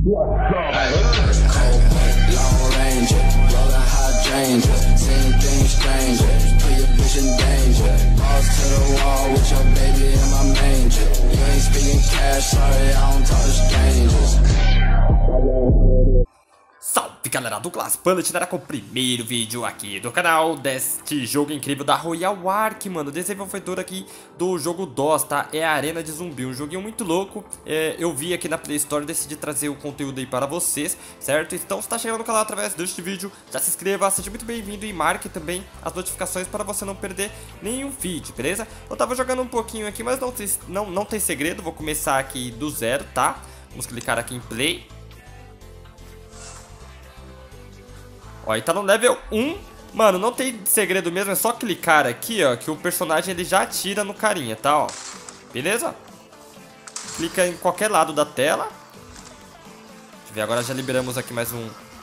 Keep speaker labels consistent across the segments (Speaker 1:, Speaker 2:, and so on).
Speaker 1: Salve galera, Douglas Bullet com o primeiro vídeo aqui do canal deste jogo incrível da Royal Ark, mano, desenvolvedor aqui do jogo DOS, tá? É a Arena de Zumbi, um joguinho muito louco. Eu vi aqui na Play Store, decidi trazer o conteúdo aí para vocês, certo? Então se tá chegando no canal através deste vídeo, já se inscreva, seja muito bem-vindo e marque também as notificações para você não perder nenhum vídeo, beleza? Eu tava jogando um pouquinho aqui, mas não tem segredo, vou começar aqui do zero, tá? Vamos clicar aqui em Play. Ó, e tá no level 1. Mano, não tem segredo mesmo, é só clicar aqui, ó, que o personagem ele já atira no carinha, tá, ó. Beleza? Clica em qualquer lado da tela. Deixa eu ver, agora já liberamos aqui mais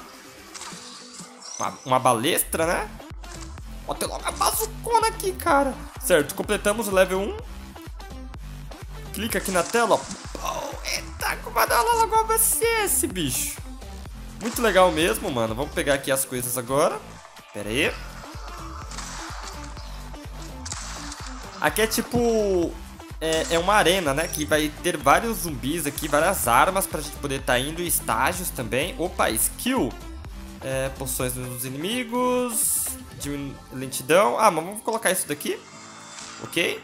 Speaker 1: uma balestra, né? Ó, tem logo a bazucona aqui, cara. Certo, completamos o level 1. Clica aqui na tela, ó. Oh, eita, como logo você esse bicho. Muito legal mesmo, mano. Vamos pegar aqui as coisas agora. Pera aí. Aqui é tipo... É uma arena, né? Que vai ter vários zumbis aqui, várias armas pra gente poder estar indo. Estágios também. Opa, skill. Poções dos inimigos. De lentidão. Ah, mas vamos colocar isso daqui. Ok.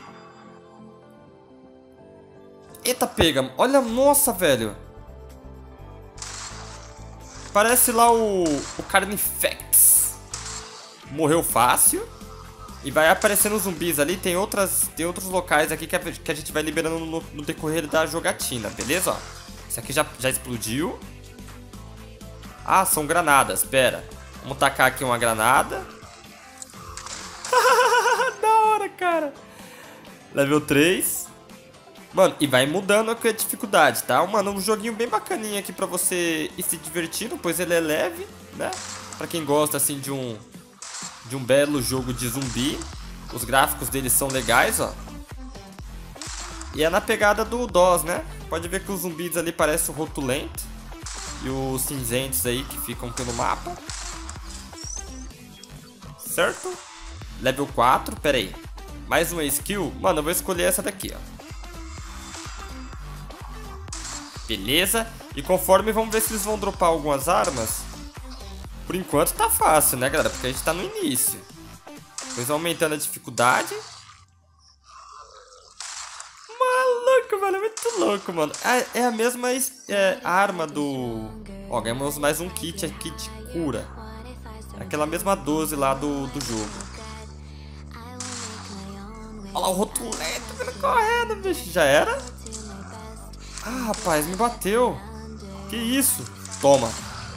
Speaker 1: Eita, pega. Olha, nossa, velho. Parece lá o Carnifex. Morreu fácil. E vai aparecendo zumbis ali. Tem outros locais aqui que a gente vai liberando no decorrer da jogatina, beleza? Ó, esse aqui já explodiu. Ah, são granadas, pera. Vamos tacar aqui uma granada. Da hora, cara. Level 3. Mano, e vai mudando aqui a dificuldade, tá? Mano, um joguinho bem bacaninho aqui pra você ir se divertindo, pois ele é leve, né? Pra quem gosta, assim, de um belo jogo de zumbi. Os gráficos deles são legais, ó. E é na pegada do DOS, né? Pode ver que os zumbis ali parecem o rotulento. E os cinzentos aí que ficam pelo mapa. Certo? Level 4, pera aí. Mais uma skill. Mano, eu vou escolher essa daqui, ó. Beleza, e conforme vamos ver se eles vão dropar algumas armas. Por enquanto tá fácil, né, galera? Porque a gente tá no início. Depois aumentando a dificuldade. Maluco, mano, muito louco, mano. É a mesma arma do... Ó, ganhamos mais um kit aqui de cura. Aquela mesma 12 lá do jogo. Olha lá o rotulento vindo correndo, bicho. Já era? Ah, rapaz, me bateu. Que isso? Toma.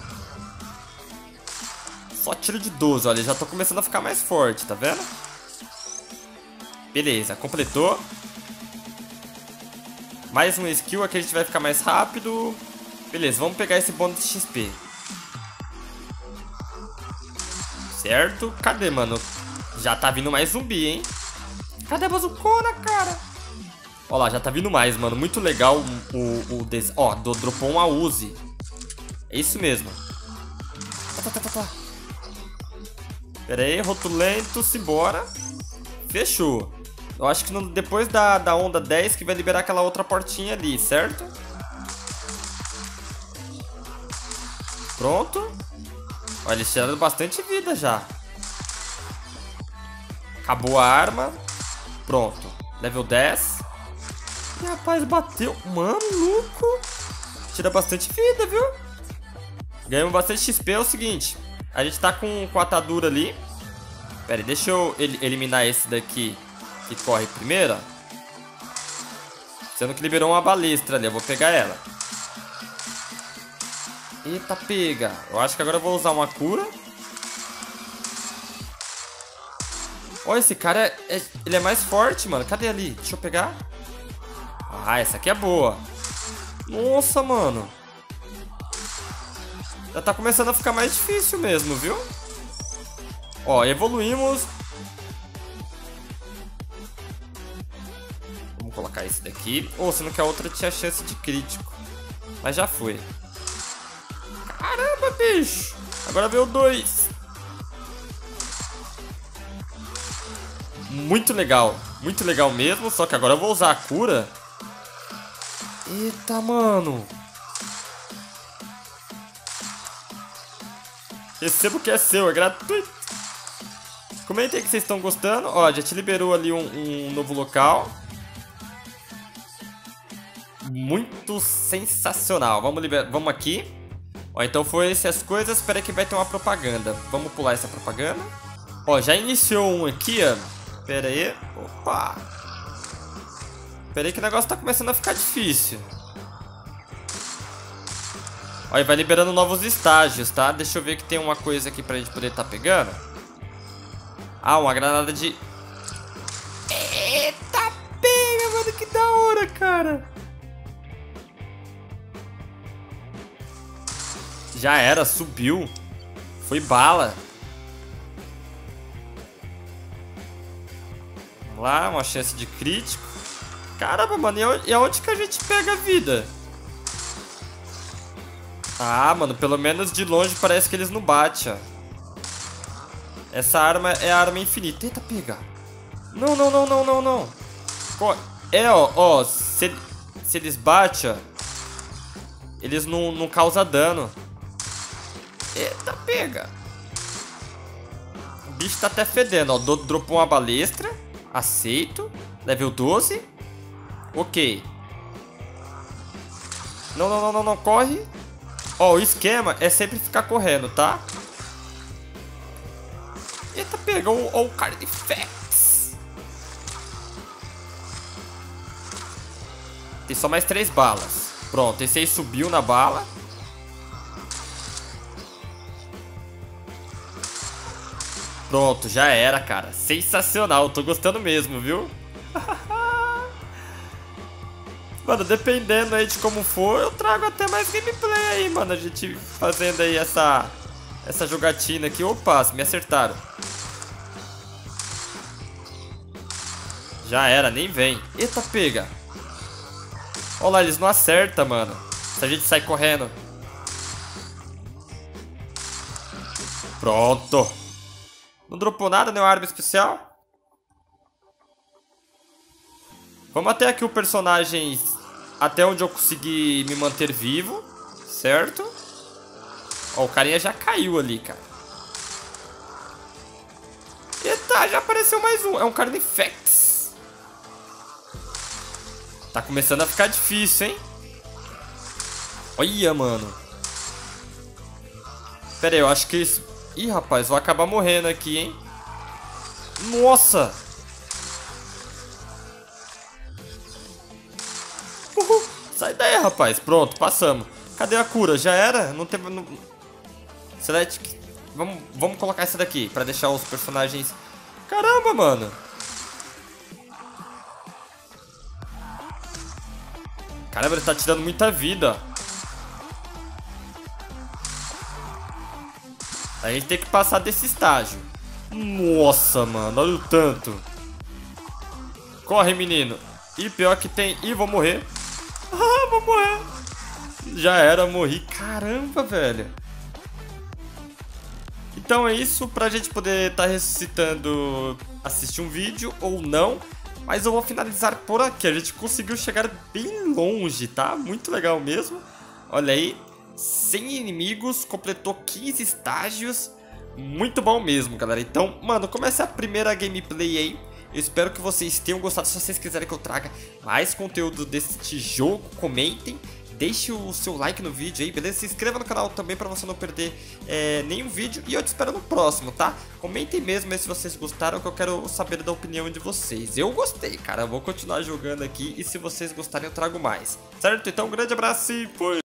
Speaker 1: Só tiro de 12, olha, já tô começando a ficar mais forte, tá vendo? Beleza, completou. Mais uma skill, aqui a gente vai ficar mais rápido. Beleza, vamos pegar esse bônus de XP. Certo? Cadê, mano? Já tá vindo mais zumbi, hein? Cadê a bazucona, cara? Olha lá, já tá vindo mais, mano. Muito legal Ó, dropou uma Uzi. É isso mesmo. Tá. Pera aí, rotulento, simbora. Fechou. Eu acho que depois da onda 10 que vai liberar aquela outra portinha ali, certo? Pronto. Olha, eles tiraram bastante vida já. Acabou a arma. Pronto. Level 10. E rapaz, bateu. Mano, louco. Tira bastante vida, viu? Ganhamos bastante XP. É o seguinte, a gente tá com a atadura ali. Pera aí, deixa eu eliminar esse daqui que corre primeiro, ó. Sendo que liberou uma balestra ali. Eu vou pegar ela. Eita, pega. Eu acho que agora eu vou usar uma cura. Olha, esse cara ele é mais forte, mano. Cadê ali? Deixa eu pegar. Ah, essa aqui é boa. Nossa, mano. Já tá começando a ficar mais difícil mesmo, viu? Ó, evoluímos. Vamos colocar esse daqui. Ou sendo que a outra tinha chance de crítico. Mas já foi. Caramba, bicho. Agora veio o 2. Muito legal mesmo. Só que agora eu vou usar a cura. Eita, mano. Receba o que é seu, é gratuito. Comentem que vocês estão gostando. Ó, já te liberou ali um novo local. Muito sensacional. Vamos aqui. Ó, então foi essas coisas. Espera que vai ter uma propaganda. Vamos pular essa propaganda. Ó, já iniciou um aqui, ó. Pera aí. Opa. Pera aí que o negócio tá começando a ficar difícil. Ó, e vai liberando novos estágios, tá? Deixa eu ver que tem uma coisa aqui pra gente poder tá pegando. Ah, uma granada de... Eita, pega, mano, que da hora, cara. Já era, subiu. Foi bala. Vamos lá, uma chance de crítico. Caramba, mano, e aonde que a gente pega a vida? Ah, mano, pelo menos de longe parece que eles não batem, ó. Essa arma é a arma infinita. Eita, pega. Não, não, não, não, não, não. É, ó, se eles batem, ó, eles não causam dano. Eita, pega. O bicho tá até fedendo, ó. Dropou uma balestra. Aceito. Level 12. Ok. Não, não, não, não, não. Corre. Ó, o esquema é sempre ficar correndo, tá? Eita, pega. Ó, o cara de Fex. Tem só mais 3 balas. Pronto, esse aí subiu na bala. Pronto, já era, cara. Sensacional, tô gostando mesmo, viu? Mano, dependendo aí de como for, eu trago até mais gameplay aí, mano. A gente fazendo aí essa jogatina aqui. Opa, me acertaram. Já era, nem vem. Eita, pega. Olha lá, eles não acertam, mano. Se a gente sai correndo. Pronto. Não dropou nada, nem uma arma especial. Vamos até aqui o personagem, até onde eu conseguir me manter vivo, certo? Ó, o carinha já caiu ali, cara. Eita, já apareceu mais um. É um cara de Fex. Tá começando a ficar difícil, hein? Olha, mano. Pera aí, eu acho que isso... Ih, rapaz, vou acabar morrendo aqui, hein? Nossa! Sai daí, rapaz. Pronto, passamos. Cadê a cura? Já era? Não tem... Não... Select... Vamos colocar essa daqui pra deixar os personagens... Caramba, mano! Caramba, ele tá tirando muita vida. A gente tem que passar desse estágio. Nossa, mano, olha o tanto. Corre, menino. Ih, pior que tem... Ih, vou morrer. Ah, vou morrer. Já era, morri. Caramba, velho. Então é isso, pra gente poder estar ressuscitando, assistir um vídeo ou não. Mas eu vou finalizar por aqui. A gente conseguiu chegar bem longe, tá? Muito legal mesmo. Olha aí. 100 inimigos, completou 15 estágios. Muito bom mesmo, galera. Então, mano, começa a primeira gameplay aí. Eu espero que vocês tenham gostado. Se vocês quiserem que eu traga mais conteúdo deste jogo, comentem. Deixe o seu like no vídeo aí, beleza? Se inscreva no canal também pra você não perder nenhum vídeo. E eu te espero no próximo, tá? Comentem mesmo aí se vocês gostaram, que eu quero saber da opinião de vocês. Eu gostei, cara. Eu vou continuar jogando aqui. E se vocês gostarem, eu trago mais. Certo? Então, um grande abraço e fui!